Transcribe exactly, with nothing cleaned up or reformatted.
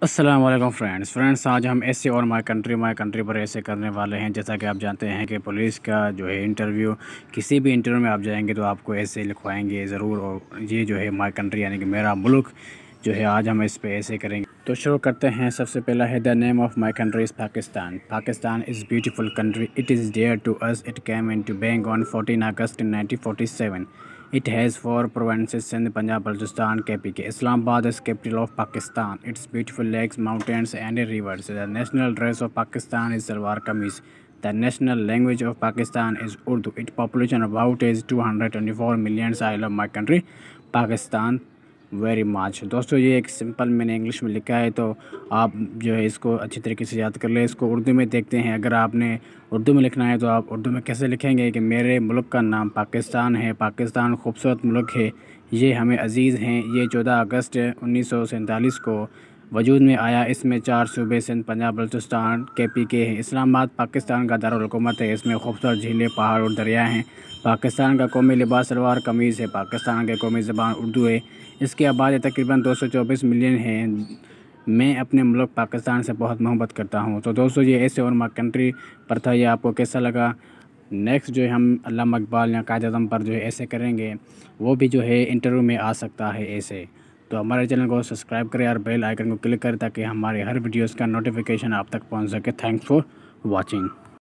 अस्सलाम वालेकुम friends friends आज हम ऐसे और माय कंट्री माय कंट्री पर ऐसे करने वाले हैं। जैसा कि आप जानते हैं कि पुलिस का जो है इंटरव्यू, किसी भी इंटरव्यू में आप जाएंगे तो आपको ऐसे लिखवाएंगे ज़रूर। और ये जो है माय कंट्री यानी कि मेरा मुल्क जो है, आज हम इस पे ऐसे करेंगे। तो शुरू करते हैं। सबसे पहला है the name of my country is Pakistan. Pakistan is beautiful country, it is dear to us. It came into being on fourteen August nineteen forty-seven. It has four provinces: Sindh, Punjab, Balochistan, K P K. Islamabad is capital of Pakistan. Its beautiful lakes, mountains, and rivers. The national dress of Pakistan is salwar kameez. The national language of Pakistan is Urdu. Its population about is two hundred twenty-four million. I love my country, Pakistan, very much. दोस्तों ये एक simple मैंने English में लिखा है, तो आप जो है इसको अच्छी तरीके से याद कर लें। इसको उर्दू में देखते हैं। अगर आपने उर्दू में लिखना है तो आप उर्दू में कैसे लिखेंगे कि मेरे मुल्क का नाम पाकिस्तान है, पाकिस्तान खूबसूरत मुल्क है, ये हमें अज़ीज़ हैं, ये चौदह अगस्त उन्नीस सौ सैंतालीस को वजूद में आया। इसमें चार सूबे सिंध, पंजाब, बलूचिस्तान, के पी के है। इस्लामाबाद पाकिस्तान का दारुल हुकूमत है। इसमें खूबसूरत झीलें, पहाड़ और दरिया हैं। पाकिस्तान का कौमी लिबास सलवार कमीज़ है। पाकिस्तान की कौमी ज़बान उर्दू है। इसकी आबादी तकरीबन दो सौ चौबीस मिलियन है। मैं अपने मुल्क पाकिस्तान से बहुत मोहब्बत करता हूँ। तो दोस्तों ये ऐसे और माय कंट्री पर था। ये आपको कैसा लगा? नेक्स्ट जो है हम अल्लामा इकबाल या कायद-ए-आज़म पर जो है ऐसे करेंगे, वो भी जो है इंटरव्यू में आ सकता है ऐसे। तो हमारे चैनल को सब्सक्राइब करें और बेल आइकन को क्लिक करें ताकि हमारे हर वीडियोज़ का नोटिफिकेशन आप तक पहुँच सके। Thanks for watching.